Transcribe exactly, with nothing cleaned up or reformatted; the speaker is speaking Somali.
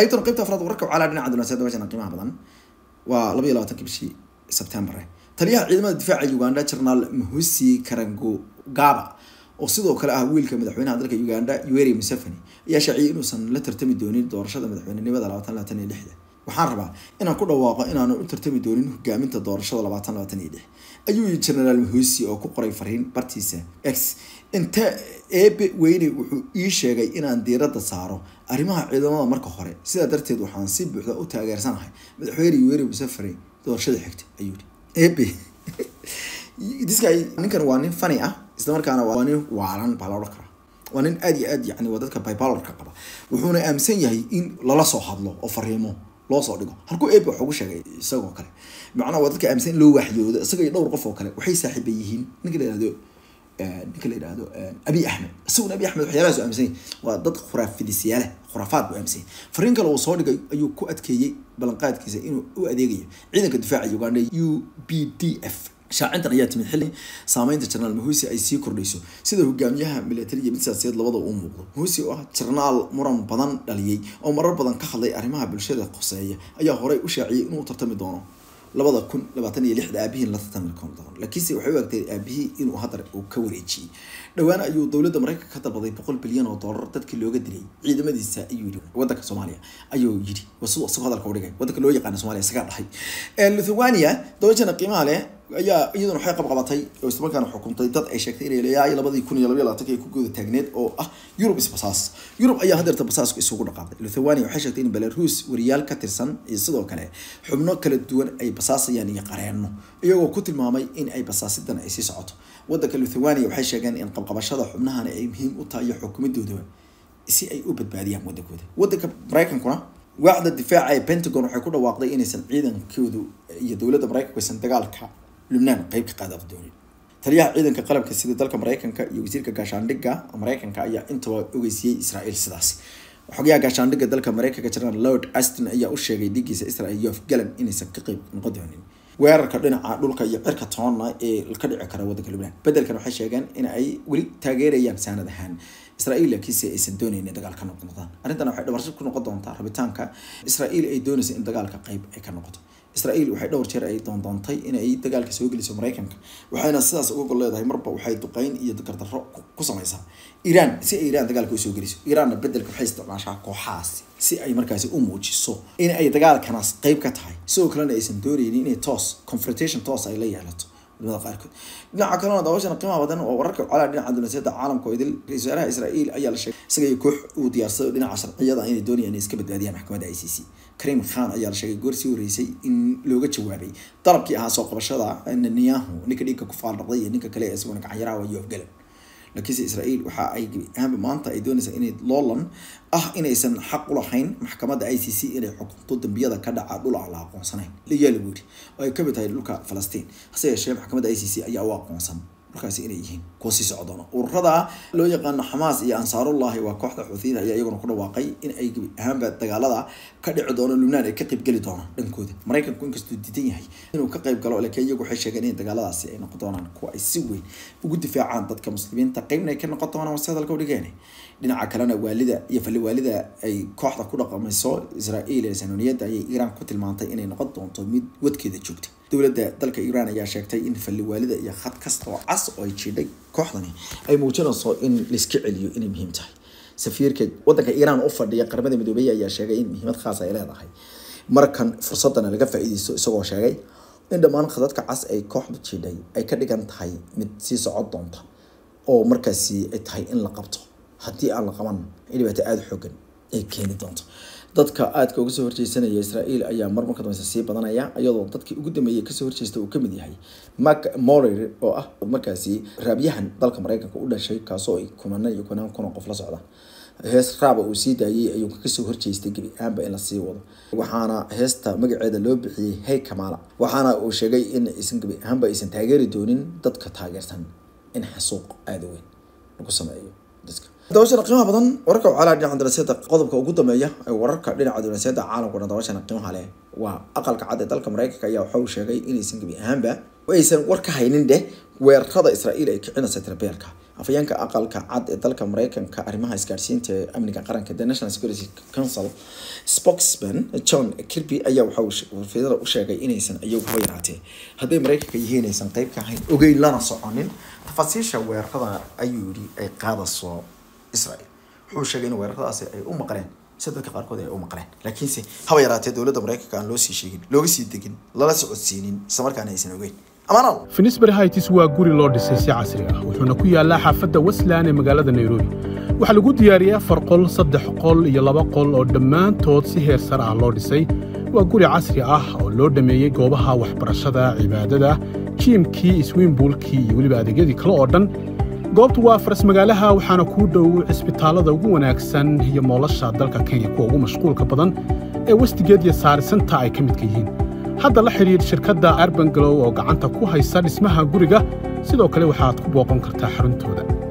قيبتنا قيبتها أفراد وركب على دين عدنا سيد وجهنا قيمة بدن ولبي لا تكب شيء سبتمبر تليها عندما الدفاع يوغندا جرنال مهوسي كرنجو غابا وصدوا كلا ويل كمدحوينها dalka Uganda Yoweri Museveni ayaa shaaciyay inuu san la tartami doonin doorashada madaxweynenimada labaatan labaatan iyo lix waxaan rabaa inaan ku dhawaaqo inaan u tartami doonin hogaaminta doorashada labaatan labaatan iyo lix ayuu General Muhoozi oo ku qoray fariin bartiisa X inta eebe weyne wuxuu ii sheegay inaan diiradda saaro arrimaha ciidamada marka hore sida darteed waxaan si buuxda u taageersanahay madaxweyne Yoweri Museveni doorashada xigta ayuu eebe this guy ninkan waa nin funny ah isla markaana waa nin waalan baa kara waa nin aad iyo aad yani wadadka bipolar ka qaba wuxuuna aaminsan yahay in lala soo hadlo oo fariimo loo soo dhigo halku eeb wuxuu ugu sheegay isagoo kale macnaha wadadka aaminsan loo waxyoodo isaga iyo dhowr qof oo kale waxay saaxiibay yihiin ninka la yiraahdo ninka la yiraahdo Abiy Ahmed isaguna Abiy Ahmed waxyaalahaas uu aaminsan waa dad khuraafidisiyaal khuraafaad uu aaminsan fariin kale oo soo dhigay ayuu ku adkeeyay balanqaadkiisa inuu u adeegayo ciidanka difaaca Uganda U P D F shaacintan ayaa timid xilli saameynta General Muhoozi ay sii kordhayso sida hogaamiyaha military iyo siyaasad labada uu muuqdo Muhoozi oo ah General muran badan dhaliyay oo marar badan ka hadlay arrimaha bulshada qoseeya ayaa horay u shaaciyay inuu tartami doono labada kun labaatan iyo lix aabihiin la tartami doono laakiinse waxay u agtay aabihii inuu hadar uu ka wareejiyay dhawaan ayuu dawladda Mareykanka ka dalbaday boqol bilyan oo dollar dadkii looga dilay ciidamadiisa ayuu yiri wadanka Soomaaliya ayuu yiri wasoo soo hadalka u dhigay wadanka loo yaqaan Soomaaliya isaga dhahay ee Lithuania dawladda qiimaha leh ayaa iyaduna waxay qab qabatay oo isla markaana xukuntay dad ay sheegtay inay leeyahay labadii kun iyo laba iyo labaatan ku guud taagneed oo ah Europe isbasaas Europe ayaa hadeerta basaasku isugu dhaqaaqay Lithuania waxay sheegtay in Belarus wariyaal ka tirsan iyo sidoo kale xubno kala duwan ay basaasayaan iyo qareeno iyagoo ku tilmaamay in ay basaasidan ay si socoto wadanka Lithuania waxay sheegeen in qabqabashada xubnahan ay muhiim u tahay xukuumadooda si ay u badbaadiyaan wadankooda wadanka Mareykankuna waaxda difaaca ee Pentagon waxay ku dhawaaqday inaysan ciidankoodu iyo dawladda Mareykanka aysan dagaalka Lubnaan qayb ka qaadan doonin taliyaha ciidanka qalabka sida dalka Mareykanka iyo wasiirka gaashaandhigga Mareykanka ayaa intaba ogeysiyay Israa'iil sidaas xogayaha gaashaandhigga dalka Mareykanka General Lord Austin ayaa u sheegay digiisa Israa'iil Yoav Gallant inaysan ka qayb noqon doonin weerarka dhinaca dhulka iyo cirka toonna ee ka dhici kara wadanka Lubnaan bedelkan waxay sheegeen in ay wali taageerayaan saanad ahaan Israa'iil laakiinse aysan doonaynin dagaalka noqdaan arrintan waxay dhabarso ku noqon doontaa rabitaanka Israa'iil ay doonayso in dagaalka qayb ay ka noqoto Israa'iil waxay dhowr jeer ay doondoontay in ay dagaalka soo geliso Mareykanka waxayna sidaas uga gol leedahay marba waxay duqeyn iyo gardarro ku samaysaa Iran si ay Iran dagaalka soo geliso Iran bedelka waxay isticmaashaa kooxaas si ay markaasi u muujiso in ay dagaalkanaas qayb ka tahay sidoo kalena aysan doonaynin inay toos confrontation toos ay la yeelato wadamada qaarkood dhinaca kalena daawashana qiimaha badan oo wararka cala dhinaca dowladda caalamka oo idil ra'iisul wasaaraha Israa'iil ayaa la sheegay isaga iyo koox uu diyaarsaday dhinaca sharciyada inay doonayaan inay iska badbaadiyaan maxkamadda I C C Karim Khan ayaa la sheegay goor sii horeysay in looga jawaabay dalabkii ahaa soo qabashada Netanyahu ninka dhiigga ku faaldhaqday iyo ninka kale ee isaguna gacanyaraha Yoav Gallant laakiin Israa'iil waxa ay ahaan maanta ay doonaysaa inay loolan ah inaysan xaq u lahayn maxkamadda I C C inay xukunto dambiyada ka dhaca dhul aan la aqoonsanayn liyaal buuri oo ay ka mid tahay dhulka Falastiin hase yeeshee maxkamadda I C C ayaa u aqoonsan markaas inay yihiin kuwa sii socdaan ururada loo yaqaan Hamas iyo Ansarullah waa kooxda Xuuthiyiinta ayaa iyaguna ku dhawaaqay in ay ahaanba dagaalada ka dhici doona Lubnaan ay ka qayb gali doonaan dhankooda Mareykanku inkastoo diidan yahay inuu ka qayb galo laakiin iyagu waxay sheegeen in dagaaladaasi ay noqon doonaan kuwa ay si weyn ugu difaacaan dadka muslimiinta qaybna ay ka noqon doonaan wasadalka u dhigeen dhinaca kalena waalida iyo fali waalida ay kooxda ku dhaqamayso Israa'iil ee Sanooniyada ay Iran ku tilmaantay inay noqon doonto mid wadkeeda joogta dawladda dalka Iran ayaa sheegtay in fali waalida iyo khad kasta oo cas oo ay jiiday kooxdani ay muujinayso in la iska celiyo inay muhiim tahay safiirka wadanka Iran u fadhiya qaramada midoobay ayaa sheegay in muhiimad khaas ay leedahay markan fursadan laga faa'iideysto isagoo sheegay in dhammaan khadadka cas ay kooxdu jiiday ay ka dhigan tahay mid sii socod doonta oo markaasi ay tahay in la qabto haddii aan la qaban dhibaato aad xooggan ay keeni doonto dadka aadka uga soo horjeesanaya Israa'iil ayaa marmarka dambaysa sii badanaya iyadoo dadkii ugu dambeeyay ka soo horjeesta uu kamid yahay Mark Moller oo ah markaasi raabyahan dalka Mareykanka u dhashay kaasoo ay kumanaan iyo kumanaan kun qof la socda hees raaba uu sii daayay ayuu ka soo horjeestay gabi ahaanba in la sii wado waxaana heesta magaceeda loo bixiyay Hey Kamala waxaana uu sheegay in aysan gabi ahaanba aysan taageeri doonin dadka taageersan in xasuuq aad weyn lagu sameeyo dadka dawashana qiimaha badan wararka cala dhinaca dowladda qodobka ugu dambeeya ee wararka dhinaca dowladda caalamka dawashana qiimaha leh waa aqalka cad ee dalka Mareykanka ayaa waxa uu sheegay in aysan gabi ahaanba aysan war ka haynin de weerarada Israa'iil ay kicinayso Tirabeelka afayeenka aqalka cad ee dalka Mareykanka arrimaha isgaarsiinta ee amniga qaranka The National Security Council spokesman John Kirby ayaa waxa uu fiidada u sheegay inaysan ayagu haba yaraatee hadday Mareykanka yihiin aysan qayb ka ahayn ogeyn lana soconin tafaasiisha weerarada ayuu yiri ay qaadaso Israel wuxuu sheegay in weeraradaasi ay u maqleen saddex qaarkood ay u maqleen laakiinse haba yaraatee dawladda Mareykanka aan loo sii sheegin looga sii degin lala socodsiinin samarkaana aysan ogeyn Finsbury Heights waa guri loo dhisay si casri ah wuxuuna ku yaalaa xaafadda Westland ee magaalada Nairobi waxa lagu diyaariyay afar qol saddex qol iyo laba qol oo dhammaantood si heer sare ah loo dhisay waa guri casri ah oo loo dhameeyay goobaha waxbarashada cibaadada jimkii swimming poolkii iyo waliba adeegyadii kale oo dhan goobtu waa faras magaalaha waxaana ku dhow cisbitaalada ugu wanaagsan iyo moolasha dalka Kenya kuwa ugu mashquulka badan ee Westgate iyo Sari Center ay ka mid yihiin hadda la xiriir shirkadda Urban Glow oo gacanta ku haysa dhismaha guriga sidoo kale waxaad ku booqan kartaa xaruntooda